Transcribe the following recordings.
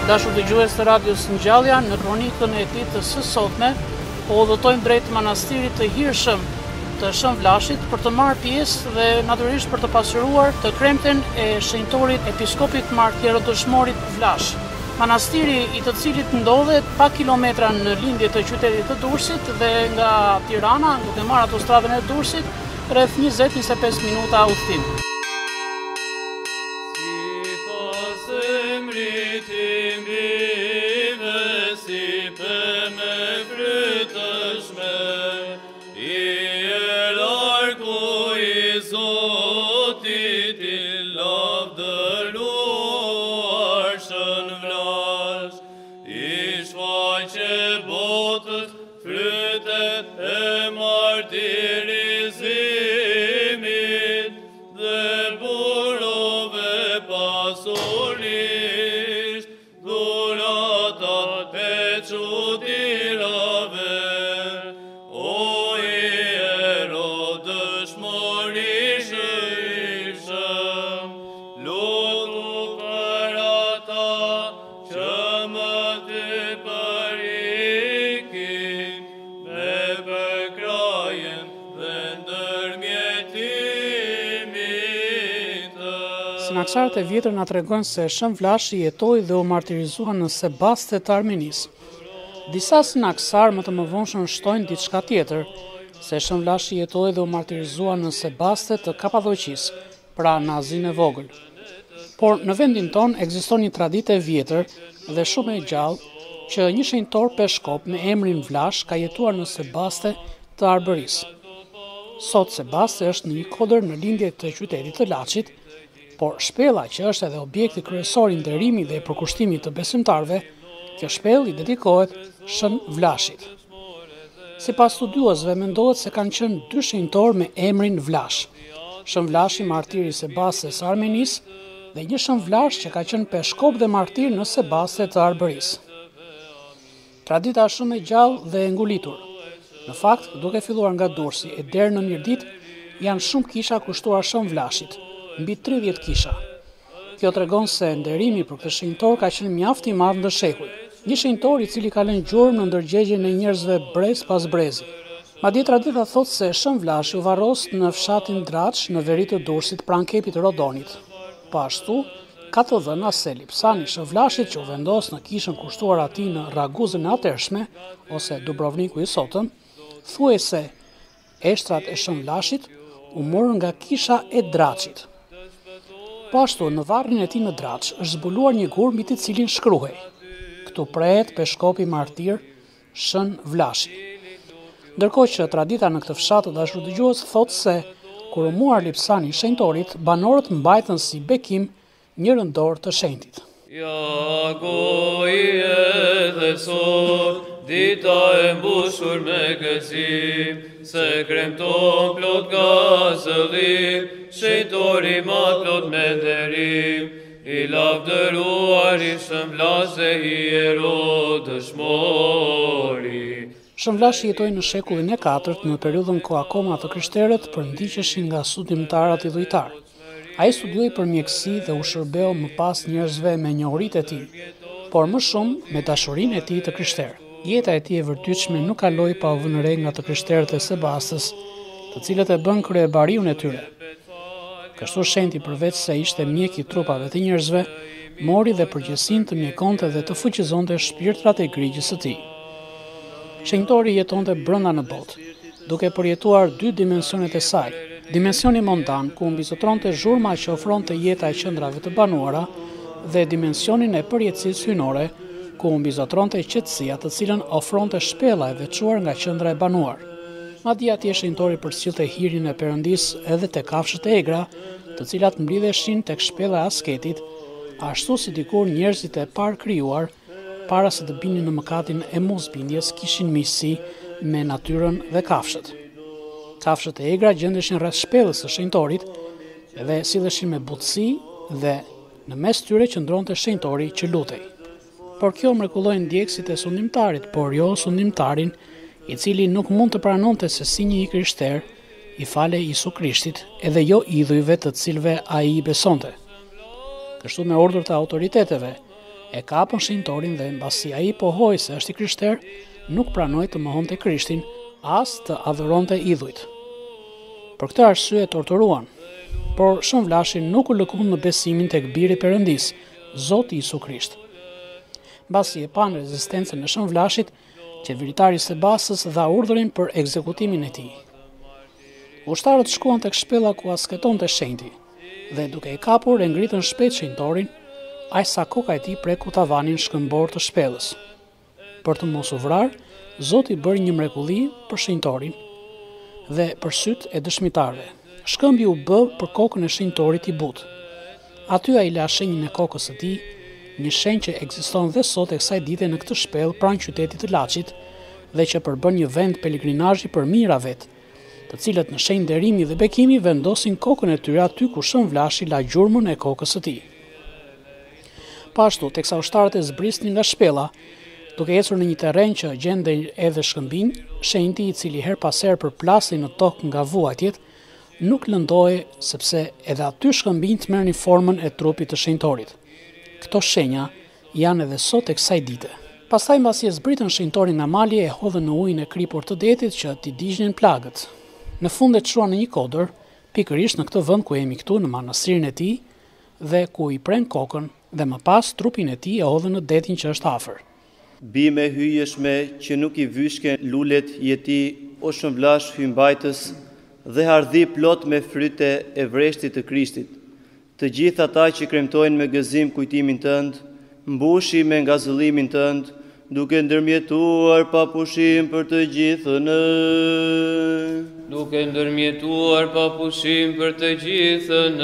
Dashur dëgjues të radios Ngjallja, në kronikën e ditës së sotme, po udhëtojmë drejt manastirit të hirshëm të Shënvllashit për të marrë pjesë dhe natyrisht për të pasuruar të kremten e shenjtorit episkopit martirëdëshmorit Vlash. Manastiri i të cilit ndodhet pak kilometra në lindje të qytetit të Durrësit dhe nga Tirana, duke marrë autostradën e Durrësit, rreth 20-25 minuta udhëtim. Sinaksarët e vjetër na tregojnë se Shënvllashi jetoi dhe u martirizua në Sebaste të Armenisë. Disa sinaksar më të mëvonshëm shtojnë diçka tjetër, se Shënvllashi jetoi dhe u martirizua në Sebaste të Kapadoqisë, pra në Azinë e Vogël. Por në vendin ton ekziston një traditë e vjetër dhe shumë e gjallë që një shenjtor peshkop me emrin Vlash ka jetuar në Sebaste të Arbërisë. Sot Sebaste është në një kodër në lindje të qytetit të Laçit, por shpella që është edhe objekti kryesor i nderimit dhe i përkushtimit të besimtarëve, kjo shpellë i dedikohet Shënvllashit. Sipas studiuesve mendohet se kanë qenë dy shenjtorë me emrin Vlash. Shënvllashi martiri i Sebastes së Armenisë dhe një Shënvllash që ka qenë peshkop dhe martir në Sebaste të Arbërisë. Tradita është shumë e gjallë dhe e ngulitur. Në fakt, duke filluar nga Durrësi e deri në Mirdit, janë shumë kisha kushtuar Shënvllashit, mbi 30 kisha. Kjo tregon se nderimi për këtë shenjtor ka qenë mjaft i madh në shekuj. Një shenjtor i cili ka lënë gjurmë në ndërgjegjen e njerëzve brez pas brezi. Madje tradita thot se Shënvllashi u varros në fshatin Draç në veri të Durrësit pranë kepit të Rodonit. Po ashtu, ka të dhëna se Lipsani Shënvllashit që u vendos në kishën kushtuar atij në Raguzën e atërshme, ose Dubrovniku i sotëm, thuajse eshtrat e Shënvllashit u morën nga kisha e Draçit. Po ashtu, në varrin e tij në Draç është zbuluar një gur mbi të cilin shkruhej: "Këtu prehet peshkopi martir Shënvllashi." Ndërkohë që tradita në këtë fshat të dashur dëgjues thotë se kur u muar Lipsani shenjtorit, banorët mbajtën si bekim një rëndor të shenjtit. Ja gojë edhe sot, dita e mbushur me gëzim, se kremton plot nga zëllim, shenjtori ma plot me nderim, i lavdëruar i Shënvllash dhe i dëshmori. Shënvllashi jetoi në shekullin e 4 në periudhën ku akoma të krishterët përndiqeshin nga studimtarët idhujtar. Ai studioi për mjeksi dhe u shërbeu më pas njerëzve me njohuritë e tij, por më shumë me dashurinë e tij të krishterë. Jeta e tij e vërtetshme nuk kaloi pa u vënë re nga të krishterët e Sebastes, të cilët e bën kryebariun e tyre. Kështu shenjti përveç se ishte mjek i trupave të njerëzve, mori dhe përgjegjësinë të mjekonte dhe të fuqizonte shpirtrat e grigjës së tij. Shenjtori jetonte brenda në botë, duke përjetuar dy dimensionet e saj. Dimensioni mondan, ku mbizotronte zhurma që ofronte jeta e qendrave të banuara, dhe dimensionin e përjetësisë hyjnore, ku mbizotronte qetësia të cilën ofronte shpella e veçuar nga qendra e banuar. Madje atje shenjtori përcjellte hirin e Perëndisë edhe te kafshët e egra, të cilat mblidheshin tek shpella e asketit, ashtu si dikur njerëzit e parë krijuar, para se të binin në mëkatin e mosbindjes, kishin miqësi me natyrën dhe kafshët. Kafshët e egra gjendeshin rreth shpellës së shenjtorit dhe silleshin me butësi dhe në mes tyre qëndronte shenjtori që lutej. Por kjo mrekulloi ndjekësit e sundimtarit, por jo sundimtarin, i cili nuk mund të pranonte se si një i krishter i fale Isu Krishtit, edhe jo idhujve të cilve ai i besonte. Kështu me urdhër të autoriteteve, e kapën shenjtorin dhe mbasi ai pohoi se është i krishter, nuk pranoi të mohonte Krishtin, as të adhuronte idhujt. Për këtë arsye e torturuan, por Shënvlashi nuk u lëkund në besimin tek biri i Perëndis, Zoti Isu Krisht. Mbasi e pan rezistencën e Shënvlashit, qeveritari i Sebasës dha urdhrin për ekzekutimin e tij. Ushtarët shkuan tek shpella ku asketonte shenjti, dhe duke i kapur e ngritën shpejt shenjtorin, aq sa koka e tij preku tavanin shkëmbor të shpellës. Për të mos u vrarë, Zoti bëri një mrekulli për shenjtorin dhe për sytë e dëshmitarëve. Shkëmbi u bë për kokën e shenjtorit i butë. Aty ai la shenjën e kokës së tij, një shenjë që ekziston dhe sot e kësaj dite në këtë shpellë pranë qytetit të Laçit dhe që përbën një vend pelegrinazhi për mijëra vet, të cilët në shenjë nderimi dhe bekimi vendosin kokën e tyre aty ku Shënvlashi la gjurmën e kokës së tij. Pashtu, teksa ushtarët e zbrisnin nga shpella, duke ecur në një terren që gjendej edhe shkëmbinj, shenjti i cili her pas here përplasej në tokë nga vuajtjet, nuk lëndohej sepse edhe aty shkëmbinjt merrnin formën e trupit të shenjtorit. Këto shenja janë edhe sot e kësaj dite. Pastaj mbasi e zbritën shenjtorin në malje e hodhën në ujin e kripur të detit që t'i digjnin plagët. Në fund e çuan në një kodër, pikërisht në këtë vend ku jemi këtu në manastirin e tij dhe ku i pren kokën dhe më pas trupin e tij e hodhën në detin që është afër. Bime hyjeshme që nuk i vyshken lulet jeti o Shënvlash hymbajtës dhe hardhi plot me fryte e vreshtit të Krishtit. Të gjithë ata që kremtojnë me gëzim kujtimin tënd, mbushi me ngazëllimin tënd, duke ndërmjetuar pa pushim për të gjithën. Duke ndërmjetuar pa pushim për të gjithën.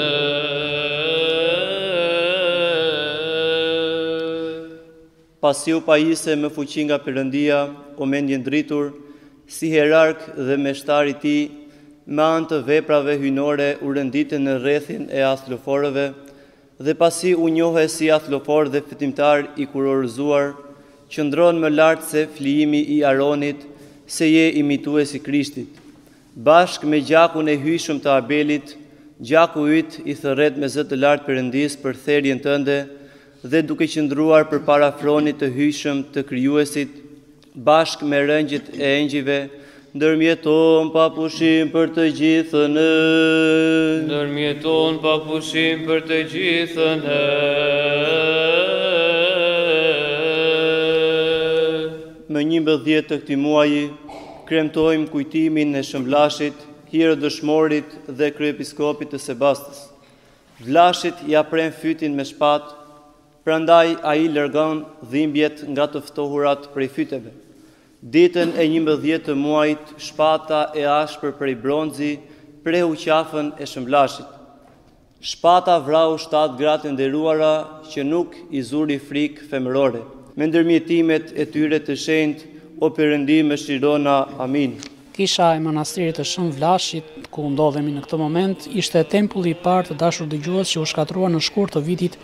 Pasi u pajise me fuqi nga Perëndia, o mendje ndritur, si hierark dhe meshtar i tij, me anë të veprave hyjnore u rendite në rrethin e athloforëve, dhe pasi u njohe si athlofor dhe fitimtar i kurorëzuar, qëndron më lart se flijimi i Aronit, se je imitues i Krishtit. Bashk me gjakun e hyjshëm të Abelit, gjaku yt i thërret me zë të lartë Perëndis për therjen tënde, dhe duke qëndruar përpara fronit të hyjshëm të Krijuesit, bashk me rëngjit e engjëjve, ndërmjeton pa pushim për të gjithën. Ndërmjeton pa pushim për të gjithën. Më 11 të këtij muaji, kremtojmë kujtimin e Shënvlashit, hierodëshmorit dhe kryepiskopit të Sebastës. Vllashit ja pren fytin me shpatë, prandaj ai largon dhimbjet nga të ftohurat prej fyteve. Ditën e 11 të muajit, shpata e ashpër prej bronzi prehu qafën e Shënvlashit. Shpata vrau 7 gratë nderuara që nuk i zuri frikë femërore. Me ndërmjetimet e tyre të shenjtë, o Perëndi mëshirona, amin. Kisha e manastirit të Shënvlashit, ku ndodhemi në këtë moment, ishte tempulli i parë të dashur dëgjues që u shkatrua në shkurt të vitit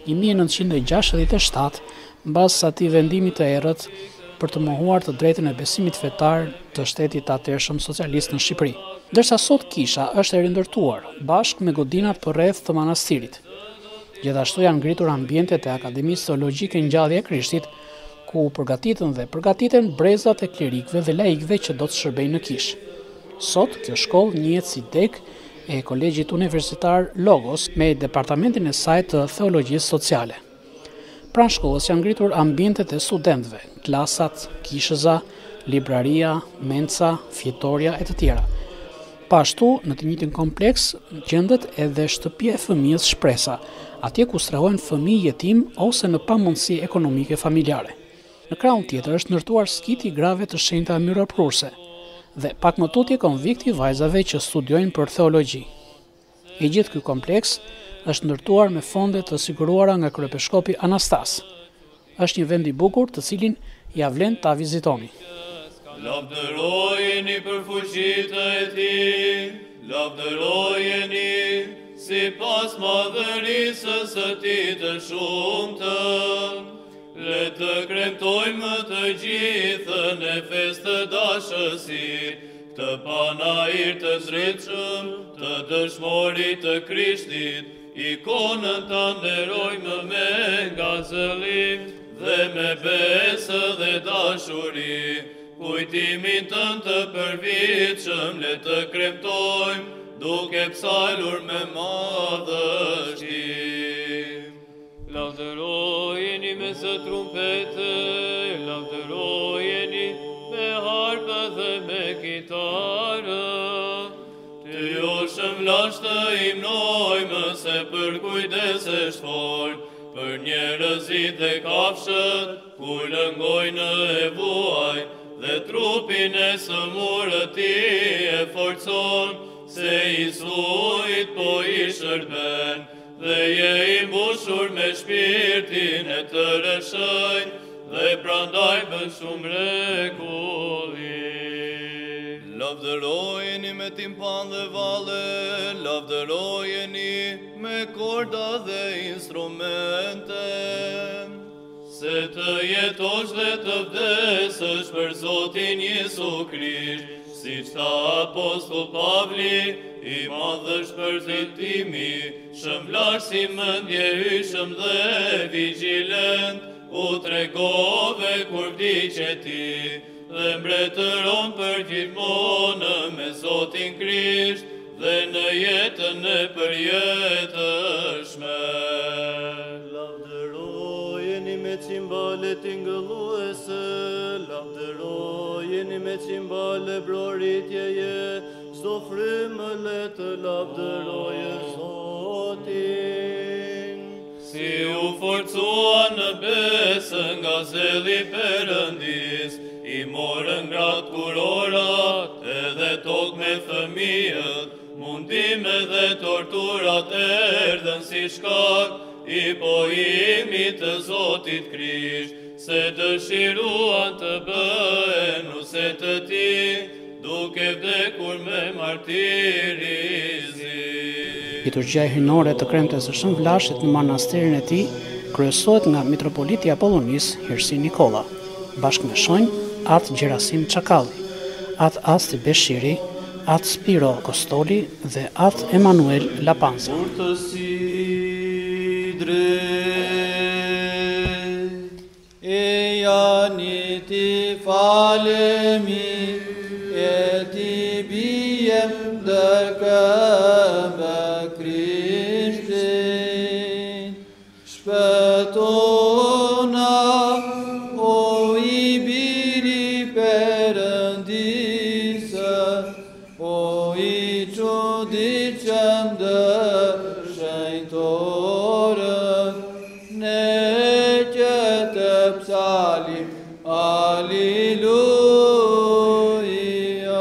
1967, mbas atij vendimi të errët për të mohuar të drejtën e besimit fetar të shtetit të atërshëm socialist në Shqipëri. Ndërsa sot kisha është e rindërtuar bashkë me godinat përreth të manastirit. Gjithashtu janë ngritur ambientet e Akademisë Teologjike Ngjallja e Krishtit, ku përgatiten dhe përgatiten brezat e klerikëve dhe laikëve që do të shërbejnë në kishë. Sot kjo shkollë njihet si deg e Kolegjit Universitar Logos me departamentin e saj të Theologjisë Sociale. Pranë shkollës janë ngritur ambientet e studentëve, klasat, kishëza, libraria, menca, fjetorja e të tjera. Pashtu, në të njëjtin kompleks gjendet edhe shtëpia e fëmijës Shpresa, atje ku strehojnë fëmijë jetim ose në pamundësi ekonomike familjare. Në krahun tjetër është ndërtuar skiti i grave të shenjta myroprurse dhe pak më tutje konvikti i vajzave që studiojnë për theologji. I gjithë ky kompleks është ndërtuar me fonde të siguruara nga kryepiskopi Anastas. Është një vend i bukur të cilin ja vlen ta vizitoni. Lavdërojeni për fuqitë e tij, lavdërojeni sipas madhërisë së tij të shumtë. Le të kremtojmë të gjithën e festë dashësi, të panajir të drejtshëm, të dëshmorit të Krishtit, ikonën të nderojmë me nga zëllim dhe me besë dhe dashuri. Kujtimin tënd të përvitshëm le të kremtojmë, duke psalur me madhështi. Lavdërojeni me zë trumpete, lavdërojeni me harpë dhe me kitarë. Ty o shëmlash të imnojmë se për kujdes është fort, për njerëzit dhe kafshët, ku lëngojnë e vuaj, dhe trupin e sëmurët ti e forcon, se i sujt po i shërben, dhe je i mbushur me shpirtin e të rëshënj, dhe prandaj bën shumë mrekulli. Lavdërojeni me timpan dhe valle, lavdërojeni me korda dhe instrumente. Se të jetosh dhe të vdesësh për Zotin Jesu Krisht, si që tha Apostull Pavli, i madhësh për zëtimi, shëmblash si mendje hyshëm dhe vigjilent, u tregove kur vdiqe ti, dhe mbretëron për gjithmonë me Zotin Krisht, dhe në jetën e përjetëshme. Lavdërojeni me cimbale tingëlluese, lavdërojeni me cimbale broritjeje, çdo frymë le të lavdërojë Zotin. Si u forcua në besë nga zeli Perëndis, i morën gratë kurorat, edhe tokë me fëmijët, mundime dhe torturat erdhen si shkak, i pojimit të Zotit Krisht, se dëshiruan të bëhen ose të ti, duke vdekur me martirizi. Liturgjia hynore të kremtes së Shënvlashit në manastirin e tij kryesohet nga mitropoliti i Apollonis, Hirsi Nikolla, bashkë me shonjë atë Gjerasim Çakalli, atë Asti Beshiri, atë Spiro Kostoli dhe atë Emanuel Lapanza. Urtësi drejt, e janë ti falemi, e ti bijem dërkëmbë Krishtin, shpëtona o i biri Perëndisë, o i çuditshëm dëshënjtorë, ne që të psalim, Alleluia.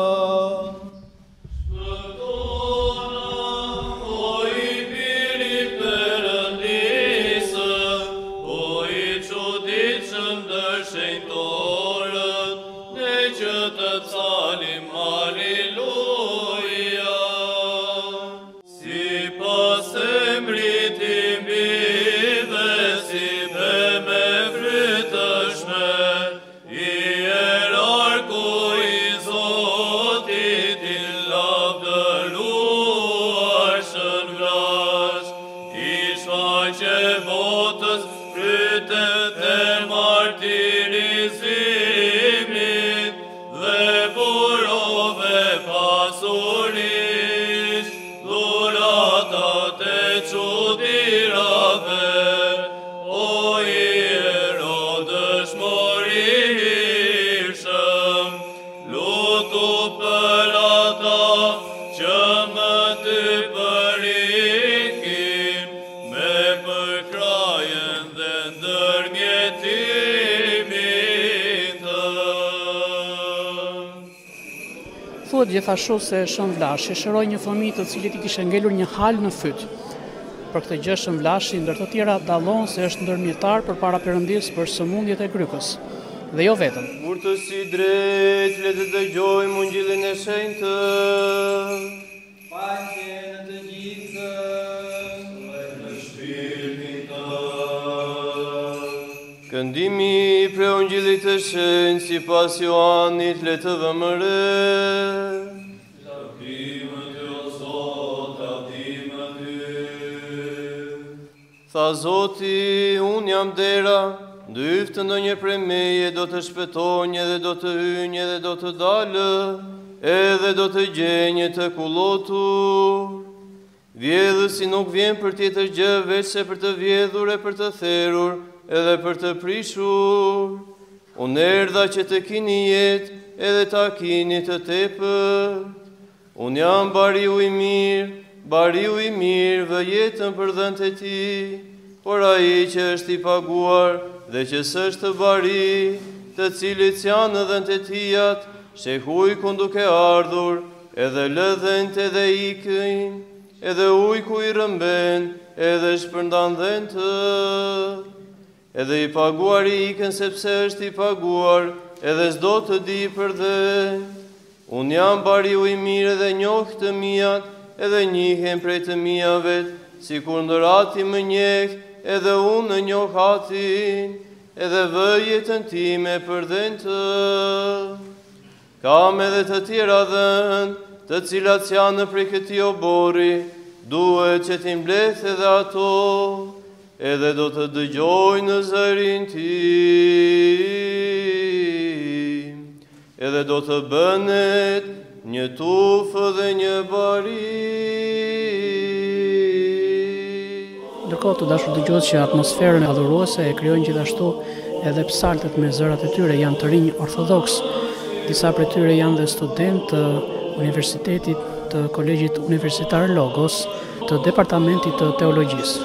Thuhet gjithashtu se Shënvlashi shëroi një fëmijë të cilit i kishte ngelur një hal në fyt. Për këtë gjë Shënvlashi ndër të tjera dallon se është ndërmjetar përpara Perëndisë për sëmundjet e grykës. Dhe jo vetëm. Urtësi drejt, le të dëgjojmë ungjillin e shenjtë. Paqe në të gjithë, në shpirtin tënd. Këndimi pre ungjillit të shenjtë sipas Joanit, le të vëmë re. Lavdime ty o Zot, lavdime ty. Tha Zoti, unë jam dera, dyftë ndonjë prej meje do të shpëtonjë edhe do të hyjë edhe do të dalë, edhe do të gjenjë të kullotur. Vjedhësi nuk vjen për tjetër gjë veç se për të vjedhur e për të therrur edhe për të prishur. Unë erdha që të kini jetë edhe ta kini të tepër. Unë jam bariu i mirë vë jetën për dhënë të ti, por ai që është i paguar dhe që s'është bari, të cilit janë dhënë të tijat, shehuj ku duke ardhur, edhe lëdhen të dhe ikën, edhe ujku i rëmben, edhe shpërndan dhen të. Edhe i paguar i ikën sepse është i paguar, edhe s'do të di për dhe. Unë jam bariu i mirë dhe njoh të mijat, edhe njihem prej të mijave, si kur ndërati më njeh, edhe unë njoh atin, edhe vë jetën time për dhen të. Kam edhe të tjera dhënë, të cilat janë prej këtij obori, duhet që ti mbleth edhe ato, edhe do të dëgjojnë në zërin tim, edhe do të bënet një tufë dhe një bari. Ndërkohë të dashur dëgjues që atmosferën adhuruese e krijojnë gjithashtu edhe psaltet me zërat e tyre janë të rinj ortodoks. Disa prej tyre janë dhe studentë të Universitetit të Kolegjit Universitar Logos të Departamentit të Teologjisë.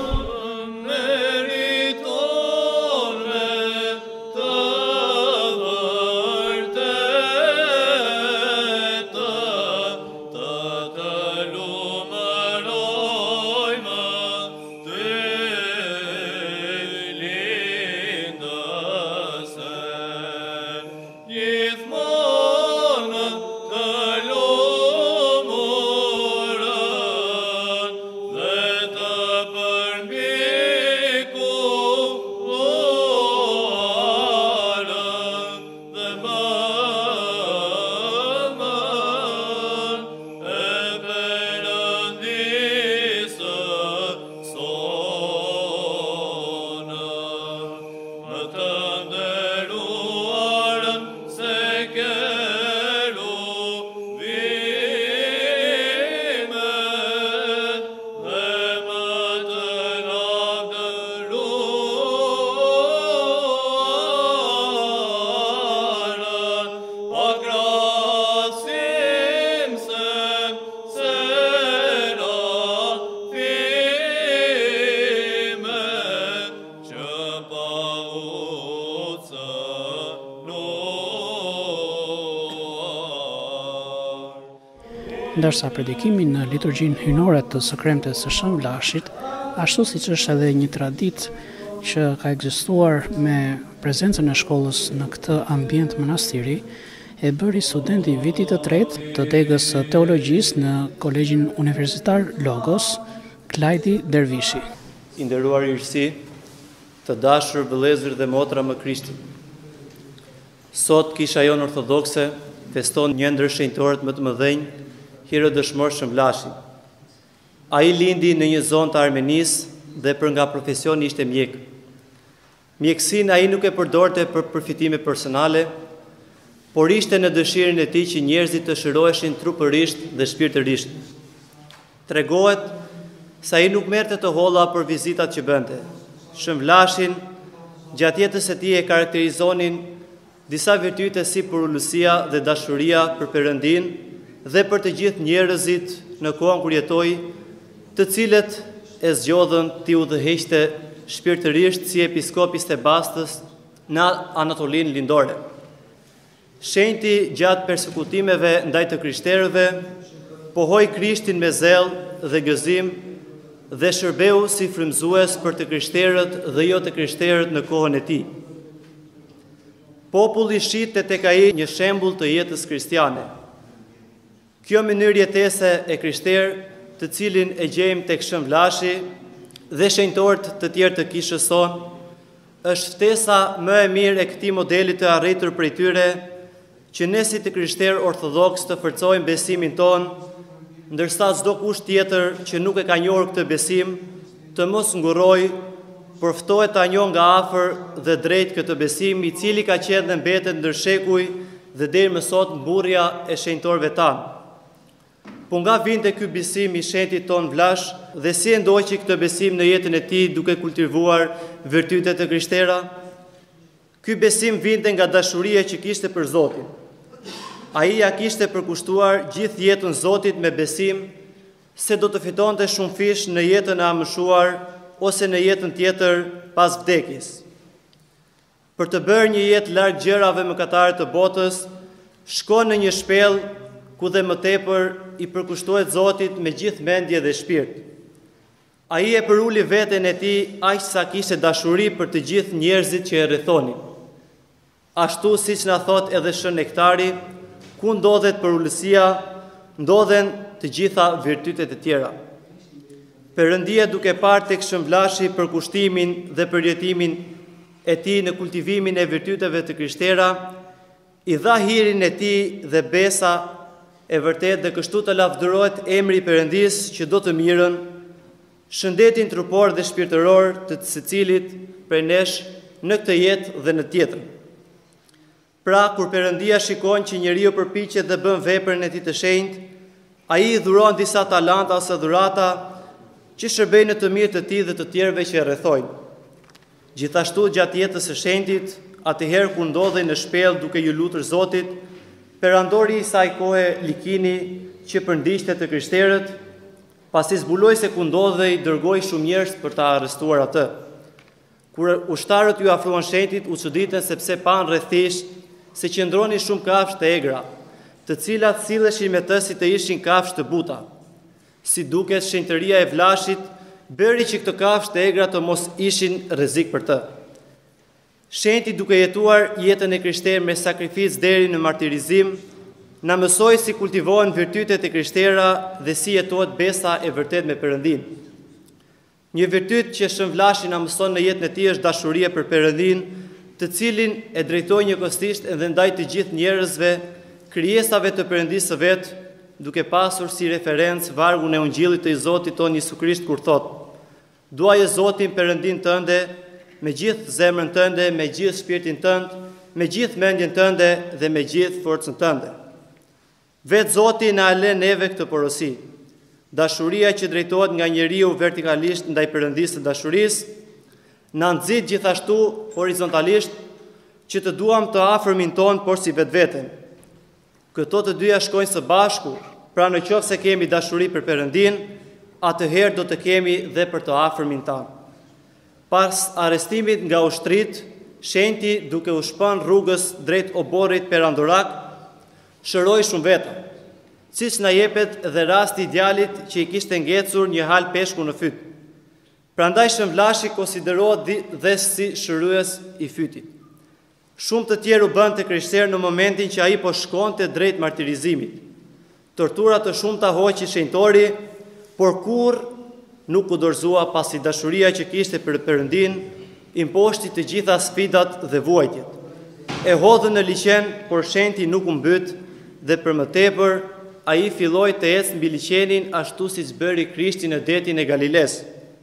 Ndërsa predikimin në liturgjinë hynore të së kremtes së Shën Vlashit, ashtu siç është edhe një traditë që ka ekzistuar me prezencën e shkollës në këtë ambient manastiri, e bëri studenti i vitit të tretë të degës së teologjisë në Kolegjin Universitar Logos, Klajdi Dervishi. I nderuar Irsi, të dashur vëllezër dhe motra më Krishtit. Sot Kisha jonë ortodokse feston një ndër shenjtorët më të mëdhenj, Hirodëshmor Shën Vlashi. Ai lindi në një zonë të Armenisë dhe për nga profesioni ishte mjek. Mjekësinë ai nuk e përdorte për përfitime personale, por ishte në dëshirën e tij që njerëzit të shëroheshin trupërisht dhe shpirtërisht. Tregohet se ai nuk merrte të holla për vizitat që bënte. Shën Vlashin, gjatë jetës së tij e karakterizonin disa virtyte si purullësia dhe dashuria për Perëndin dhe për të gjithë njerëzit në kohën kur jetoi, të cilët e zgjodhën t'i udhëheqte shpirtërisht si episkopi Stebastës në Anatolinë lindore. Shenjti gjatë persekutimeve ndaj të krishterëve, pohoi Krishtin me zell dhe gëzim dhe shërbeu si frymëzues për të krishterët dhe jo të krishterët në kohën e tij. Populli shite tek ai një shembull të jetës kristiane. Kjo mënyrë jetese e krishterë, të cilin e gjejmë tek Shën Vlashi dhe shenjtorët të tjerë të kishës sonë, është ftesa më e mirë e këtij modeli të arritur prej tyre, që ne si të krishterë ortodoks të forcojmë besimin ton, ndërsa çdo kush tjetër që nuk e ka njohur këtë besim, të mos nguroj por ftohet ta njohë nga afër dhe drejt këtë besim, i cili ka qenë dhe mbetet ndër shekuj dhe deri më sot mburrja e shenjtorëve tanë. Po nga vinte ky besim i shenjtit ton Vlash dhe si e ndoqi këtë besim në jetën e tij duke kultivuar virtytet e krishtera? Ky besim vinte nga dashuria që kishte për Zotin. Ai ja kishte përkushtuar gjithë jetën Zotit me besim se do të fitonte shumë fish në jetën e amëshuar ose në jetën tjetër pas vdekjes. Për të bërë një jetë larg gjërave mëkatare të botës, shkon në një shpellë ku dhe më tepër i përkushtohet Zotit me gjithë mendje dhe shpirt. Ai e përuli veten e tij aq sa kishte dashuri për të gjithë njerëzit që e rrethonin. Ashtu siç na thot edhe Shën Nektari, ku ndodhet përulësia, ndodhen të gjitha virtytet e tjera. Perëndia duke parë tek Shën Vlashi përkushtimin dhe përjetimin e tij në kultivimin e virtyteve të krishtera, i dha hirin e tij dhe besa e vërtet dhe kështu të lavdërohet emri i Perëndis që do të mirën, shëndetin trupor dhe shpirtëror të secilit prej nesh në këtë jetë dhe në tjetrën. Pra, kur Perëndia shikon që njeriu përpiqet dhe bën veprën e tij të shenjtë, ai i dhuron disa talanta ose dhurata që shërbejnë në të mirë të tij dhe të tjerëve që e rrethojnë. Gjithashtu gjatë jetës së shenjtit, atëherë kur ndodhej në shpellë duke ju lutur Zotit, perandori i saj kohe Likini që përndiqte të krishterët, pasi zbuloi se ku ndodhej, dërgoi shumë njerëz për ta arrestuar atë. Kur ushtarët ju afruan shenjtit, u çuditën sepse pan rrethisht se qëndronin shumë kafshë të egra, të cilat silleshin me të si të ishin kafshë të buta. Si duket, shenjtëria e Vlashit bëri që këto kafshë të egra të mos ishin rrezik për të. Shenjti duke jetuar jetën e krishterë me sakrificë deri në martirizim, na mësoi si kultivohen virtytet e krishtera dhe si jetohet besa e vërtet me Perëndin. Një virtyt që Shën Vlashi na mëson në jetën e tij është dashuria për Perëndin, të cilin e drejtoi njëkohësisht edhe ndaj të gjithë njerëzve, krijesave të Perëndisë së vet, duke pasur si referencë vargun e Ungjillit të Zotit ton Jezu Krisht kur thot: "Duaje Zotin Perëndin tënde me gjithë zemrën tënde, me gjithë shpirtin tënd, me gjithë mendjen tënde dhe me gjithë forcën tënde." Vetë Zoti na e lën neve këtë porosi. Dashuria që drejtohet nga njeriu vertikalisht ndaj Perëndisë së dashurisë, na nxit gjithashtu horizontalisht që të duam të afërmin ton por si vetveten. Këto të dyja shkojnë së bashku, pra në qoftë se kemi dashuri për Perëndin, atëherë do të kemi dhe për të afërmin tanë. Pas arrestimit nga ushtrit, shenjti duke u shpën rrugës drejt oborrit perandorak, shëroi shumë veta, siç na jepet dhe rasti i djalit që i kishte ngecur një hal peshku në fyt. Prandaj Shën Vlashi konsiderohet dhe si shërues i fytit. Shumë të tjerë u bën të krishterë në momentin që ai po shkonte drejt martirizimit. Tortura të shumta hoqi shenjtori, por kurrë nuk u dorëzua pasi dashuria që kishte për Perëndin imposhti të gjitha sfidat dhe vuajtjet. E hodhën në liqen, por shenjti nuk u mbyt dhe për më tepër ai filloi të ecë mbi liqenin ashtu siç bëri Krishti në detin e Galiles.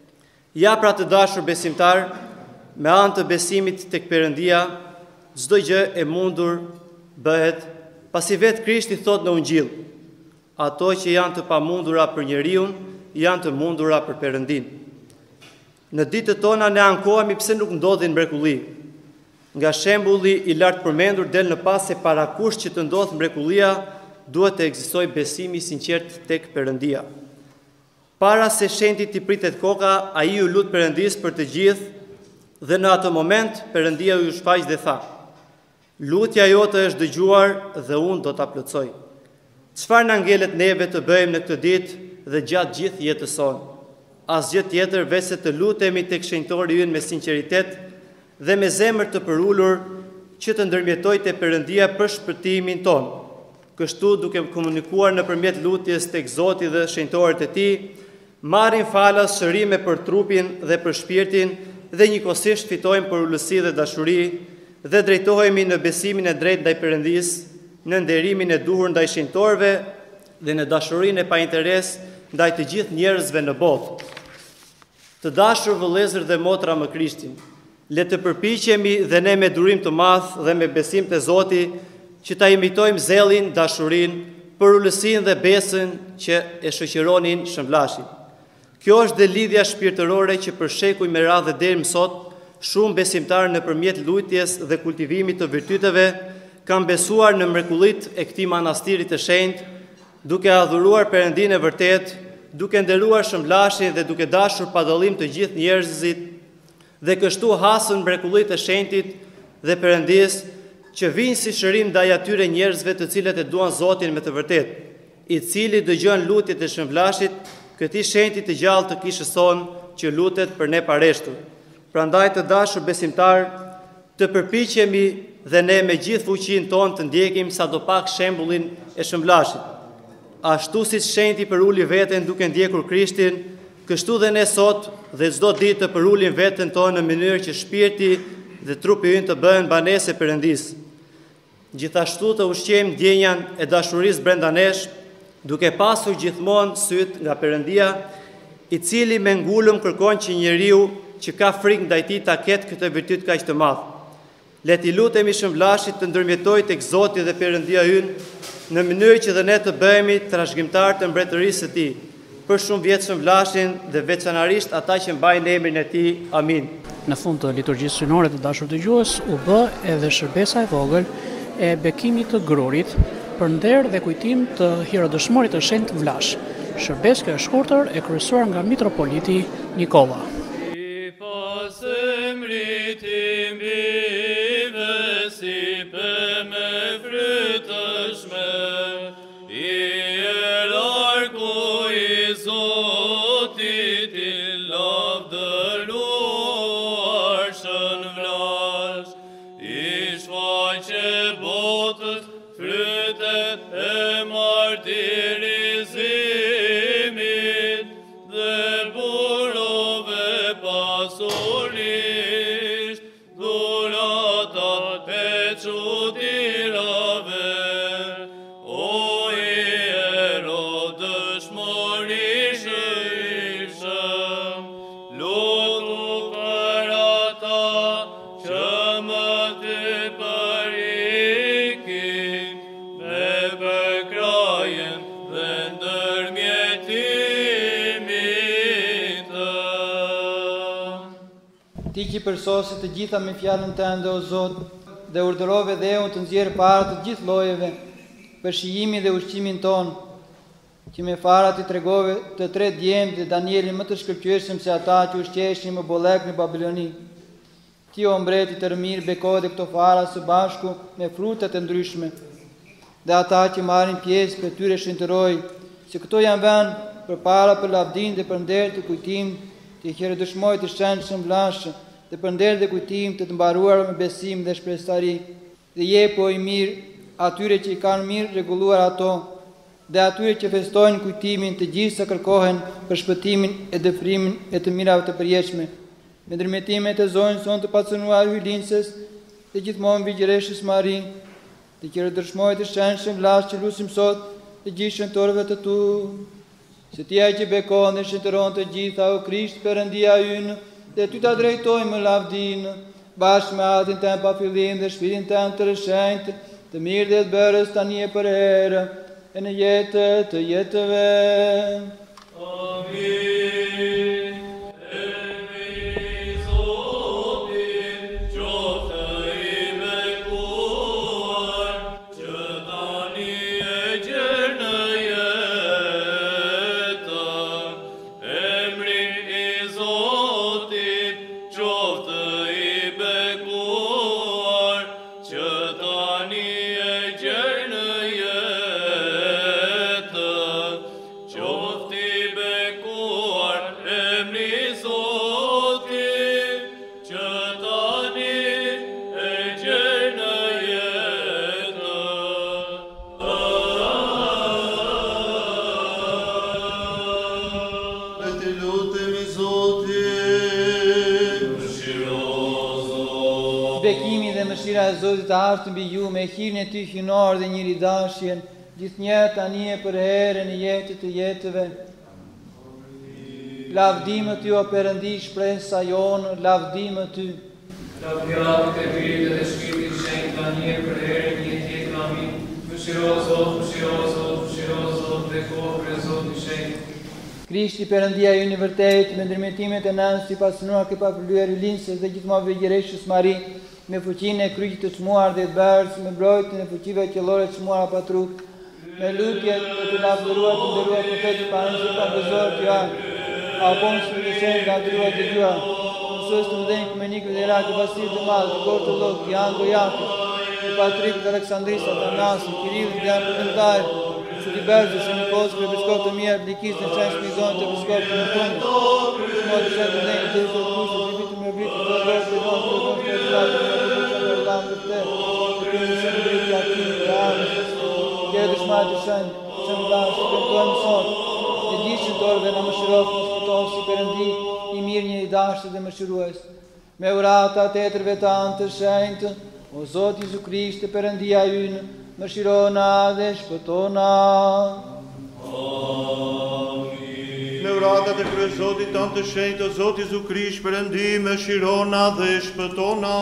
Ja pra të dashur besimtar, me anë të besimit tek Perëndia, çdo gjë e mundur bëhet, pasi vetë Krishti thot në Ungjil: "Ato që janë të pamundura për njeriu, janë të mundura për Perëndin." Në ditët tona ne ankohemi pse nuk ndodhin mrekulli. Nga shembulli i lartë përmendur del në pas se para kusht që të ndodh mrekullia, duhet të ekzistojë besimi i sinqert tek Perëndia. Para se shenjti t'i pritet koka, ai u lut Perëndis për të gjithë dhe në atë moment Perëndia u shfaq dhe tha: "Lutja jote është dëgjuar dhe unë do ta plotësoj." Çfarë na ngelet neve të bëjmë në këtë ditë dhe gjatë gjithë jetës sonë? Asgjë tjetër veç se të lutemi tek shenjtori ynë me sinqeritet dhe me zemër të përulur që të ndërmjetoj te Perëndia për shpëtimin ton. Kështu duke komunikuar nëpërmjet lutjes tek Zoti dhe shenjtorët e tij, marrin falas shërime për trupin dhe për shpirtin dhe njëkohësisht fitojmë përulësi dhe dashuri dhe drejtohemi në besimin e drejtë ndaj Perëndisë, në nderimin e duhur ndaj shenjtorëve dhe në dashurinë e painteres ndaj të gjithë njerëzve në botë. Të dashur vëllezër dhe motra më Krishtin, le të përpiqemi dhe ne me durim të madh dhe me besim te Zoti që ta imitojmë zellin, dashurinë, përullësinë dhe besën që e shoqëronin shëmblashin. Kjo është dhe lidhja shpirtërore që për shekuj me radhë deri më sot, shumë besimtarë nëpërmjet lutjes dhe kultivimit të virtyteve kanë besuar në mrekullitë e këtij manastirit të shenjtë, duke adhuruar Perëndinë e vërtet, duke nderuar shëmblashin dhe duke dashur pa dallim të gjithë njerëzit, dhe kështu hasën mrekullitë e shenjtit dhe Perëndisë që vinë si shërim ndaj atyre njerëzve të cilët e duan Zotin me të vërtet, i cili dëgjon lutjet e shëmblashit, këtij shenjti të gjallë të kishës sonë që lutet për ne pareshtur. Prandaj të dashur besimtar, të përpiqemi dhe ne me gjithë fuqinë tonë të ndjekim sadopak shembullin e shëmblashit. Ashtu si shenjti përuli veten duke ndjekur Krishtin, kështu dhe ne sot dhe çdo ditë të përulim veten tonë në mënyrë që shpirti dhe trupi ynë të bëhen banese Perëndisë. Gjithashtu të ushqejmë ndjenjan e dashurisë brenda nesh, duke pasur gjithmonë syt nga Perëndia, i cili me ngulëm kërkon që njeriu që ka frikë ndaj tij ta ketë këtë virtyt kaq të madh. Le t'i lutemi shëmblashit të ndërmjetojë tek Zoti dhe Perëndia ynë në mënyrë që dhe ne të bëhemi trashëgimtar të mbretërisë së tij. Për shumë vjetë shëmblashin dhe veçanarisht ata që mbajnë emrin e tij. Amin. Në fund të liturgjisë synore të dashur dëgjues, u bë edhe shërbesa e vogël e bekimit të grurit për nder dhe kujtim të hirodëshmorit të shenjtë Vlash. Shërbesë e shkurtër e kryesuar nga mitropoliti Nikolla. Ti që përsosi të gjitha me fjalën tënde, o Zot, dhe urdhërove dheun të nxjerrë para të gjithë llojeve për shijimin dhe ushqimin ton, që me fara ti tregove të tre djemtë dhe Danielin më të shkëlqyeshëm se ata që ushqeshin më bollëk në Babiloni. Ti o mbreti të mirë, bekove këto fara së bashku me frutat e ndryshme, dhe ata që marrin pjesë për tyre shëntëroj, se këto janë vënë përpara për lavdin dhe për nder të kujtim të herëdëshmojë të shenjtë shëmblash dhe për nder dhe kujtim të mbaruar me besim dhe shpresëtari, dhe jep o i mirë atyre që i kanë mirë rregulluar ato, dhe atyre që festojnë kujtimin të gjithë sa kërkohen për shpëtimin e dëfrimin e të mirave të përjetshme. Me ndërmjetimet e zonjë son të pacënuar hylinses dhe gjithmonë vigjëreshës Mari, dhe herëdëshmojë të shenjtë shëmblash që lutim sot të gjithë shëntorëve të tu. Se ti ai që bekon dhe shëntëron të gjitha, o Krisht, Perëndia ynë, dhe ty ta drejtojmë lavdinë, bashkë me atin tënë pa fillim dhe shpirtin tënë të rëshenjtë, të mirë dhe të bërës tani e për herë, e në jetë të jetëve. Amin. Bekimi dhe mëshira e Zotit të artë mbi ju me hirën e ty hynor dhe Lavdime ty, o Perëndi, shpresa jonë, lavdime ty. Lavdjatit e Birit dhe Shpirtit Shenjtë nga një për herë një tjetër amin. Mëshiro Zot, mëshiro Zot, mëshiro Zot, dhe kohë për Zotin Shenjtë. Krishti Perëndia ju një vërtet, me ndërmetimet e nënës si pasënuar ke papëllyer i linsës dhe gjithmonë vegjereshës Mari, me fuqinë e kryqit të çmuar dhe të bërës, me mbrojtjen e fuqive qellore të çmuara pa truk, me lutje e të lavdëruar të nderuar profetit Paris pa bezor të apon së të shenë nga dërua të gjua, mësës të mëdhenjë këmenikve dhe Irak, Vasil të Malë, të Korë të Lokë, Jango Jakë, të Patrik të Aleksandrisa, të Anasi, Kirillin të Janë Përëndajë, që të Bergjës, e Nikosë, për Biskop të Mirë, Likis, në Qenë Shmizon, të Biskop të Mëpundë, që më të shenë të mëdhenjë, të Shkot Kusë, të Bitë më Britë, të Rërë, të Rërë, të Rërë, të Rërë, të gjithë dorëve në mëshirof në shpëtof si Perëndi i mirë një i dashur dhe mëshirues. Me urata të etërve të anë të shenjtë, o Zot Jezu Krisht, Perëndia ynë, mëshirona dhe shpëtona. Amin. Me urata të kryezotit të anë të shenjtë, o Zot Jezu Krisht, Perëndi, mëshirona dhe shpëtona.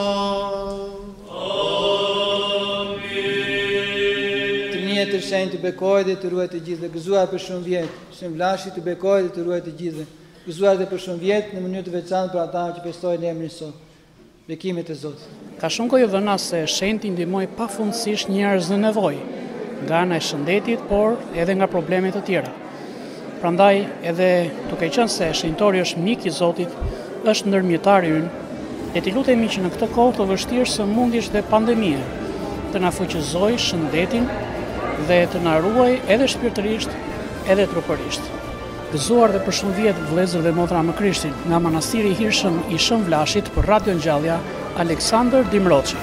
Të shenjtë të bekojë dhe të ruaj të gjithë dhe gëzuar për shumë vjetë, Shën Vlashi të bekojë dhe të ruaj të gjithë dhe gëzuar dhe për shumë vjetë në mënyrë të veçantë për ata që festojnë emrin sot. Bekimet e Zotit. Ka shumë kohë vëna se shenjti ndihmoi pafundësisht njerëz në nevojë, nga ana e shëndetit, por edhe nga probleme të tjera. Prandaj, edhe duke qenë se shenjtori është mik i Zotit, është ndërmjetari ynë, le t'i lutemi që në këtë kohë të vështirë sëmundjesh dhe pandemie, të na fuqizojë shëndetin dhe të na ruaj edhe shpirtërisht, edhe trupërisht. Gëzuar dhe për shumë vjetë vëllezër dhe motra më Krishtin, nga manastiri i Hirshëm i Shën Vlashit për Radio Ngjallja, Aleksandër Dimroçi.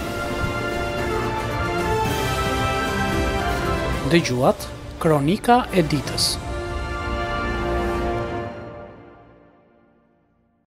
Dëgjuat Kronika e ditës.